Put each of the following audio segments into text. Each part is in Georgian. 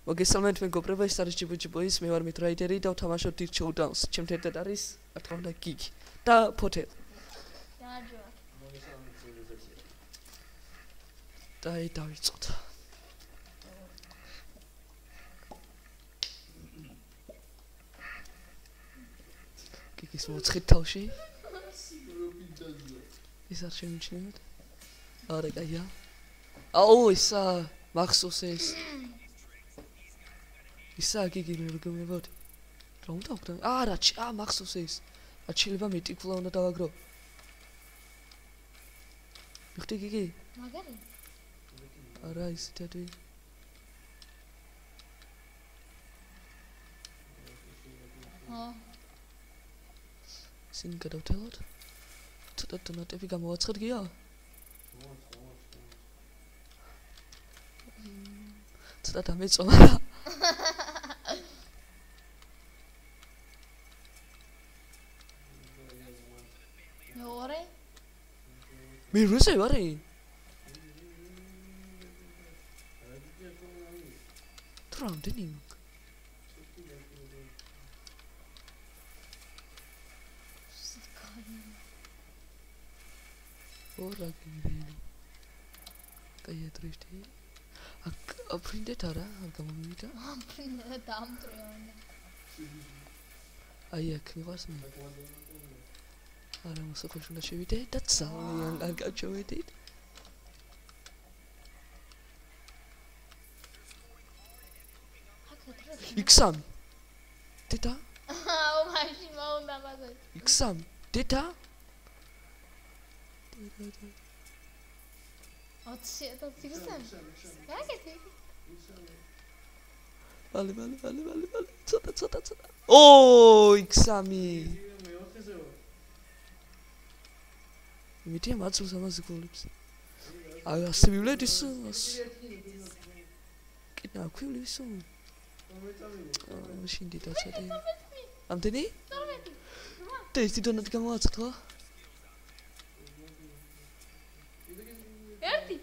მოგესალმებით მეგობრებო, ეს არის ჯიბუჯიბოის, მე ვარ მიტრაიდერი და ვთამაშობ Dirt Showdowns. ჩემთან ერთად არის, რა თქმა უნდა, გიგი და ფოთელ. დააჯვა. და დავიწყოთ. გიგის მოცხით თავში. ის არ შემიჩნევთ? არა, კაია. აუ, ისა მახსოვს ისა გიგი მეგობრებოდ. რა უნდა ვქნა? არა, მახსოვს ეს. აჩილება მეტიკულა უნდა დავაგრო. მიხდი გიგი? მაგარი? არა, ისეთები. სინ გადავთელოთ? ცოტა დონატები გამოვაცხად გია? ცოტა დამეწომა. ნორე? მე რუსე ვარ? ტრამდენი. ორა გირი. კაია ტრიშტი. აფრინდეთ არა, არ გამომივიდა? აფრინდა დამტრეონდა. აი აქ მიყვარს მე. არა, მოსახლეში უნდა შევიდე და ძალიან კარგად შევიდით. X3. დედა? აუ, მაშინ მოუნდა მაგას. X3. დედა? ოცი და ციგსა. რაკეთი? ვალი. ცოტა. ო, X3. მიტია მაცულს ამაზე გოლებს. აი, ასე მივლედ ის. კიდე აქვილი ისო. მაშინ დიტაცადი. ამდენი? და ის დონატი გამოვაცხთ ხო? ერთი.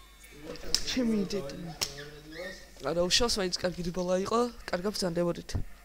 ჩემი დედა. არა, უშავს მაინც კარგი რიბოლა იყო, კარგად ბრძანდებოდით.